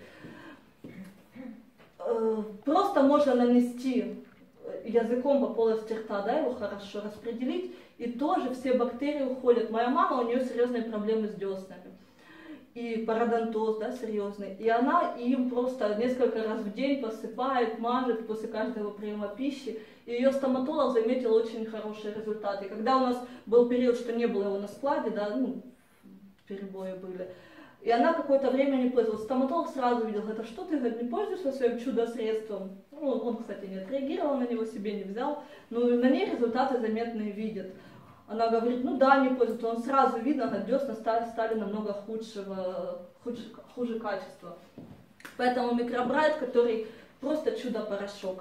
Просто можно нанести языком по полости рта, да, его хорошо распределить, и тоже все бактерии уходят. Моя мама, у нее серьезные проблемы с деснами, и пародонтоз, да, серьезный, и она им просто несколько раз в день посыпает, мажет после каждого приема пищи, и ее стоматолог заметил очень хорошие результаты. И когда у нас был период, что не было его на складе, да, ну, перебои были, и она какое-то время не пользовалась. Стоматолог сразу видел, это что ты, говорит, не пользуешься своим чудо-средством? Ну, он, кстати, не отреагировал на него, себе не взял, но на ней результаты заметные видят. Она говорит, ну да, не пользуется. Он сразу видно, что десна стали, стали намного худшего, худше, хуже качества. Поэтому микробрайт, который просто чудо-порошок.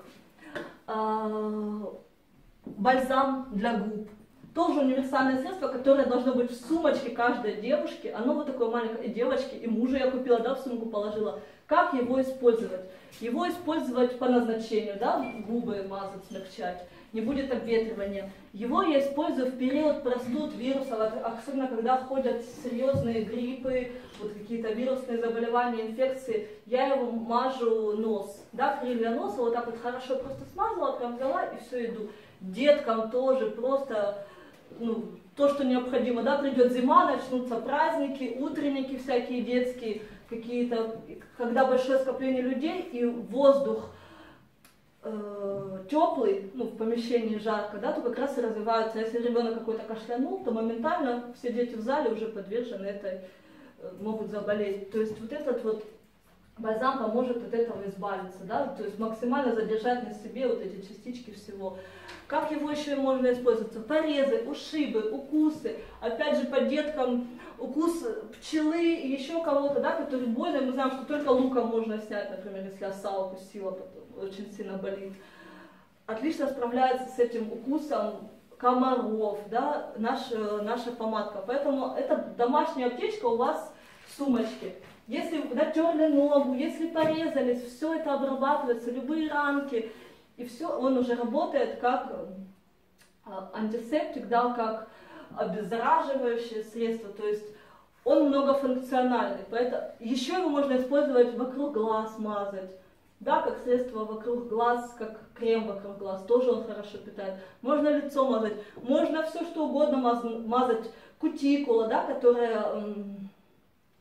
Бальзам для губ. Тоже универсальное средство, которое должно быть в сумочке каждой девушки. Оно вот такое маленькое, и девочки, и мужу я купила, да, в сумку положила. Как его использовать? Его использовать по назначению, да, губы мазать, смягчать. Не будет обветривания. Его я использую в период простуд, вирусов, особенно когда ходят серьезные гриппы, вот какие-то вирусные заболевания, инфекции. Я его мажу нос, да, крылья носа, вот так вот хорошо просто смазала, прям взяла и все, иду. Деткам тоже просто... Ну, то, что необходимо, да, придет зима, начнутся праздники, утренники всякие детские, какие-то, когда большое скопление людей и воздух э, теплый, ну, в помещении жарко, да, то как раз и развиваются. Если ребенок какой-то кашлянул, то моментально все дети в зале уже подвержены этой, э, могут заболеть. То есть вот этот вот бальзам поможет от этого избавиться, да, то есть максимально задержать на себе вот эти частички всего. Как его еще можно использовать? Порезы, ушибы, укусы, опять же по деткам, укус пчелы и еще кого-то, да, который больно. Мы знаем, что только луком можно снять, например, если оса укусила, очень сильно болит. Отлично справляется с этим укусом комаров, да, наша, наша помадка. Поэтому эта домашняя аптечка у вас в сумочке. Если натерли ногу, если порезались, все это обрабатывается, любые ранки, и все, он уже работает как антисептик, да, как обеззараживающее средство, то есть он многофункциональный. Поэтому еще его можно использовать вокруг глаз, мазать, да, как средство вокруг глаз, как крем вокруг глаз, тоже он хорошо питает. Можно лицо мазать, можно все что угодно мазать, мазать кутикула, да, которая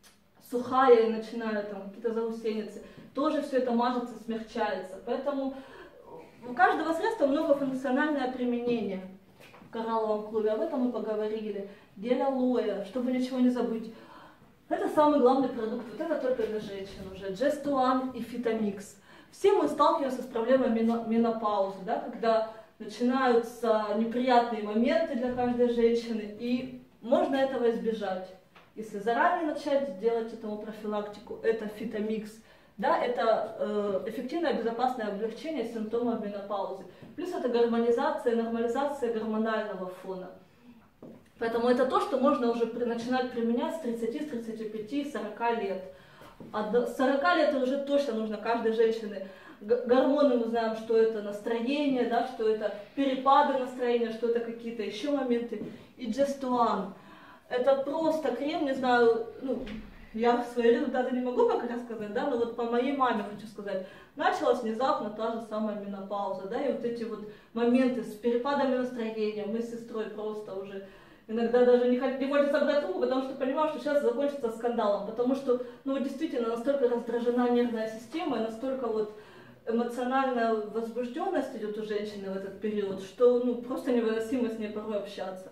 сухая и начинают там какие-то заусеницы, тоже все это мажется, смягчается. Поэтому у каждого средства многофункциональное применение в коралловом клубе. Об этом мы поговорили. Гель алоэ, чтобы ничего не забыть. Это самый главный продукт. Вот это только для женщин уже. Джестуан и Фитомикс. Все мы сталкиваемся с проблемой менопаузы, да, когда начинаются неприятные моменты для каждой женщины, и можно этого избежать. Если заранее начать делать этому профилактику, это Фитомикс. Да, это э, эффективное безопасное облегчение симптомов менопаузы. Плюс это гармонизация, нормализация гормонального фона. Поэтому это то, что можно уже при, начинать применять с тридцати, с тридцати пяти, сорока лет. А до сорока лет уже точно нужно каждой женщине. Гормоны, мы знаем, что это настроение, да, что это перепады настроения, что это какие-то еще моменты. И Джестуан. Это просто крем, не знаю, ну, я свои результаты не могу пока рассказать, да, но вот по моей маме хочу сказать. Началась внезапно та же самая менопауза, да, и вот эти вот моменты с перепадами настроения, мы с сестрой просто уже иногда даже не, не хочется брать руку, потому что понимаю, что сейчас закончится скандалом, потому что, ну, действительно, настолько раздражена нервная система, и настолько вот эмоциональная возбужденность идет у женщины в этот период, что, ну, просто невыносимо с ней порой общаться.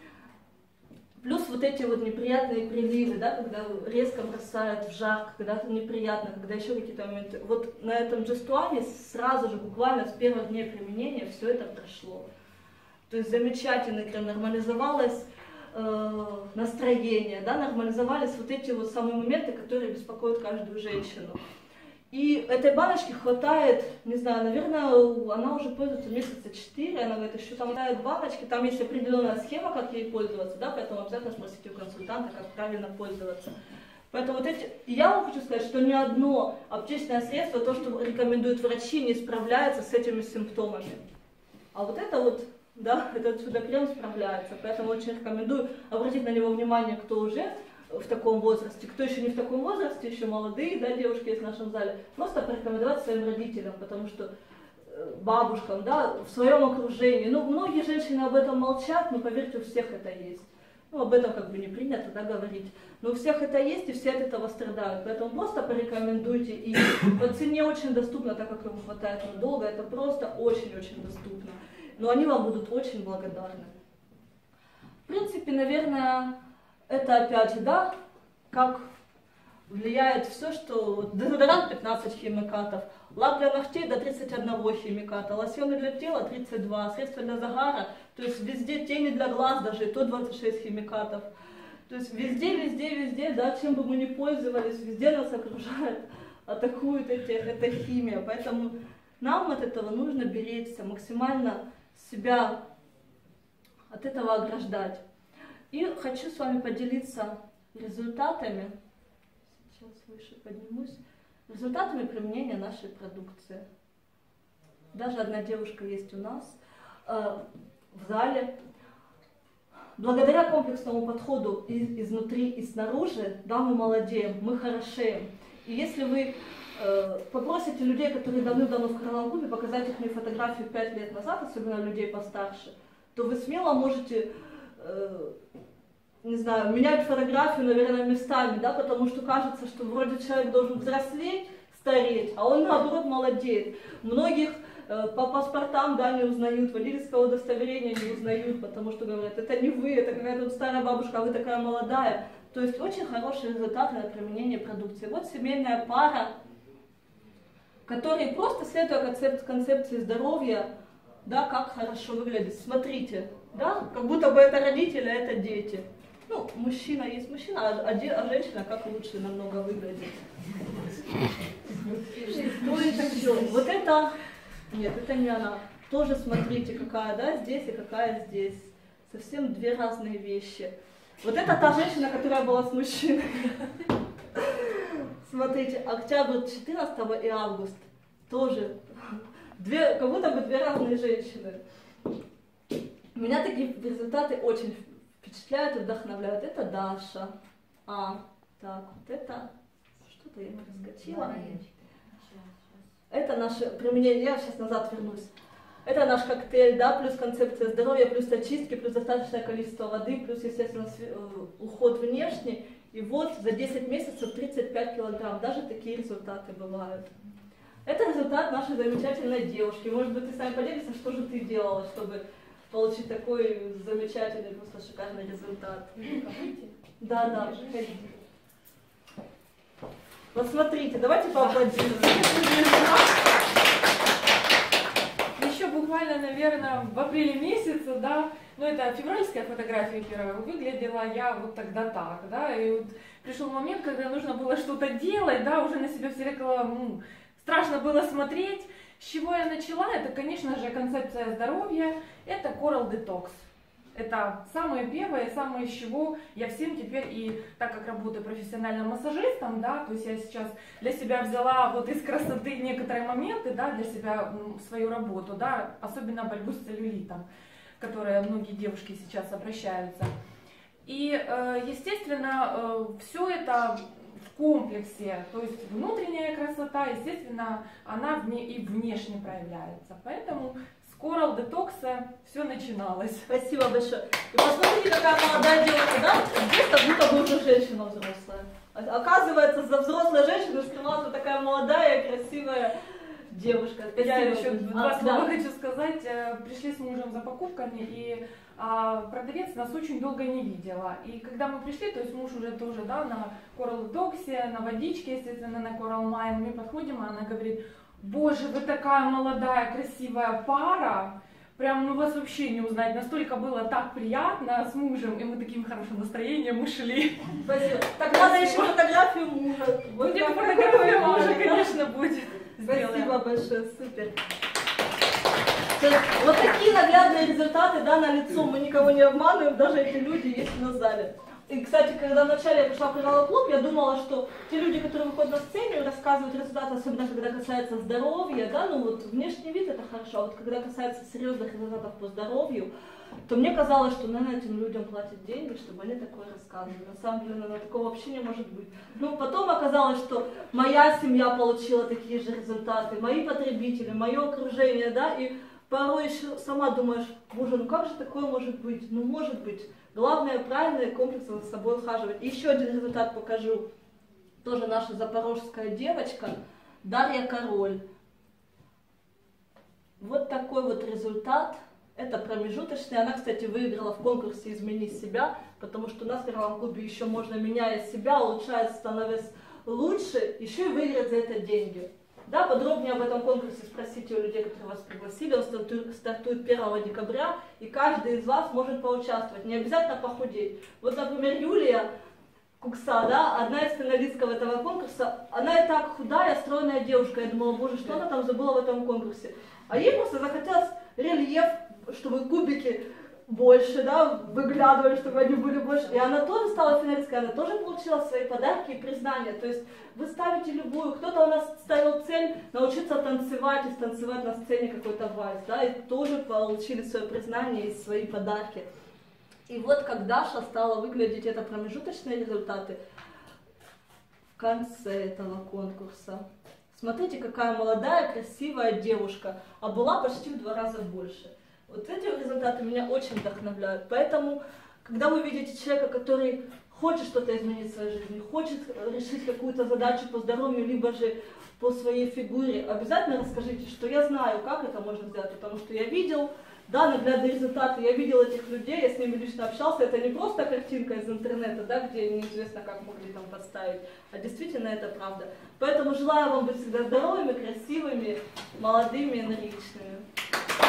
Плюс вот эти вот неприятные приливы, да, когда резко бросает в жар, когда это неприятно, когда еще какие-то моменты. Вот на этом Джестуане сразу же, буквально с первых дней применения, все это прошло. То есть замечательный крем, нормализовалось э, настроение, да, нормализовались вот эти вот самые моменты, которые беспокоят каждую женщину. И этой баночки хватает, не знаю, наверное, она уже пользуется месяца четыре, она говорит, еще там хватает баночки, там есть определенная схема, как ей пользоваться, да, поэтому обязательно спросите у консультанта, как правильно пользоваться. Поэтому вот эти, я вам хочу сказать, что ни одно аптечное средство, то, что рекомендуют врачи, не справляется с этими симптомами. А вот это вот, да, этот чудо-крем справляется, поэтому очень рекомендую обратить на него внимание, кто уже в таком возрасте, кто еще не в таком возрасте, еще молодые, да, девушки есть в нашем зале, просто порекомендовать своим родителям, потому что бабушкам, да, в своем окружении, ну, многие женщины об этом молчат, но поверьте, у всех это есть. Ну, об этом как бы не принято, да, говорить. Но у всех это есть, и все от этого страдают. Поэтому просто порекомендуйте. И по цене очень доступно, так как ему хватает надолго, это просто очень-очень доступно. Но они вам будут очень благодарны. В принципе, наверное, это опять же, да, как влияет все, что дезодорант пятнадцать химикатов, лак для ногтей до тридцати одного химиката, лосьоны для тела тридцать два, средства для загара, то есть везде тени для глаз даже, и то двадцать шесть химикатов. То есть везде, везде, везде, да, чем бы мы ни пользовались, везде нас окружает, атакует эти, эта химия. Поэтому нам от этого нужно беречься, максимально себя от этого ограждать. И хочу с вами поделиться результатами, сейчас выше поднимусь, результатами применения нашей продукции. Даже одна девушка есть у нас э, в зале. Благодаря комплексному подходу и, изнутри и снаружи, да, мы молодеем, мы хорошеем. И если вы э, попросите людей, которые давным-давно в коралловом клубе, показать их мне фотографию пять лет назад, особенно людей постарше, то вы смело можете... не знаю, менять фотографию, наверное, местами, да, потому что кажется, что вроде человек должен взрослеть, стареть, а он, наоборот, молодеет. Многих э, по паспортам, да, не узнают, водительского удостоверения не узнают, потому что говорят, это не вы, это какая-то старая бабушка, а вы такая молодая. То есть очень хороший результат на применение продукции. Вот семейная пара, которые просто следуя концеп концепции здоровья, да, как хорошо выглядит. Смотрите, да, как будто бы это родители, а это дети. Ну, мужчина есть мужчина, а, а, а женщина как лучше намного выглядит. Ну это все. Вот это, нет, это не она. Тоже смотрите, какая, да, здесь и какая здесь. Совсем две разные вещи. Вот это та женщина, которая была с мужчиной. Смотрите, октябрь четырнадцатого и август. Тоже две, как будто бы две разные женщины. Меня такие результаты очень впечатляют и вдохновляют. Это Даша. А, так, вот это... Что-то я не раскочила. Это наше применение... Я сейчас назад вернусь. Это наш коктейль, да, плюс концепция здоровья, плюс очистки, плюс достаточное количество воды, плюс, естественно, уход внешний. И вот за десять месяцев тридцать пять килограмм, даже такие результаты бывают. Это результат нашей замечательной девушки. Может быть, ты с нами поделишься, что же ты делала, чтобы получить такой замечательный, просто шикарный результат. Да, да, приходите. Вот смотрите, давайте поаплодируем. Еще буквально, наверное, в апреле месяце, да, ну это февральская фотография первая, выглядела я вот тогда так, да, и вот пришел момент, когда нужно было что-то делать, да, уже на себя в зеркало, ну, страшно было смотреть. С чего я начала? Это, конечно же, концепция здоровья, это Coral Detox. Это самое первое, самое, с чего я всем теперь, и так как работаю профессиональным массажистом, да, то есть я сейчас для себя взяла вот из красоты некоторые моменты, да, для себя свою работу, да, особенно борьбу с целлюлитом, к которой многие девушки сейчас обращаются. И, естественно, все это в комплексе, то есть внутренняя красота, естественно, она и внешне проявляется. Поэтому с Coral Detox все начиналось. Спасибо большое. И посмотрите, какая молодая девушка, да? Здесь как будто бы уже женщина взрослая. Оказывается, за взрослой женщиной скрывалась вот такая молодая, красивая девушка. Спасибо. Я еще два а, слова да. хочу сказать. Пришли с мужем за покупками, и а, продавец нас очень долго не видела. И когда мы пришли, то есть муж уже тоже, да, на Coral Detox, на водичке, естественно, на Coral Mine, мы подходим, и она говорит: боже, вы такая молодая, красивая пара, прям, ну, вас вообще не узнать, настолько было так приятно с мужем, и мы таким хорошим настроением мы шли. Спасибо. Так надо еще фотографию мужа. Вот где фотография мужа, конечно, будет. Спасибо большое, супер. Вот такие наглядные результаты, да, на лицо, мы никого не обманываем, даже эти люди есть на зале. И, кстати, когда вначале я пришла в Coral Club, я думала, что те люди, которые выходят на сцену и рассказывают результаты, особенно когда касается здоровья, да, ну вот внешний вид это хорошо, а вот когда касается серьезных результатов по здоровью, то мне казалось, что, наверное, этим людям платят деньги, чтобы они такое рассказывали. На самом деле, наверное, такого вообще не может быть. Ну, потом оказалось, что моя семья получила такие же результаты, мои потребители, мое окружение, да, и порой еще сама думаешь: боже, ну как же такое может быть? Ну, может быть. Главное, правильно и комплексно за собой ухаживать. И еще один результат покажу. Тоже наша запорожская девочка, Дарья Король. Вот такой вот результат. Это промежуточный. Она, кстати, выиграла в конкурсе «Измени себя», потому что у нас в Coral Club еще можно, меняя себя, улучшая, становясь лучше, еще и выиграть за это деньги. Да, подробнее об этом конкурсе спросите у людей, которые вас пригласили. Он стартует первого декабря, и каждый из вас может поучаствовать. Не обязательно похудеть. Вот, например, Юлия Кукса, да, одна из финалистков этого конкурса, она и так худая, стройная девушка. Я думала: боже, что она там забыла в этом конкурсе? А ей просто захотелось рельеф, чтобы кубики больше, да, выглядывали, чтобы они были больше. И она тоже стала финалисткой, она тоже получила свои подарки и признания. То есть вы ставите любую. Кто-то у нас ставил цель научиться танцевать и станцевать на сцене какой-то вальс, да, и тоже получили свое признание и свои подарки. И вот как Даша стала выглядеть, это промежуточные результаты в конце этого конкурса. Смотрите, какая молодая, красивая девушка, а была почти в два раза больше. Вот эти результаты меня очень вдохновляют. Поэтому, когда вы видите человека, который хочет что-то изменить в своей жизни, хочет решить какую-то задачу по здоровью, либо же по своей фигуре, обязательно расскажите, что я знаю, как это можно сделать, потому что я видел, да, наглядные результаты, я видел этих людей, я с ними лично общался, это не просто картинка из интернета, да, где неизвестно, как могли там подставить, а действительно это правда. Поэтому желаю вам быть всегда здоровыми, красивыми, молодыми, энергичными.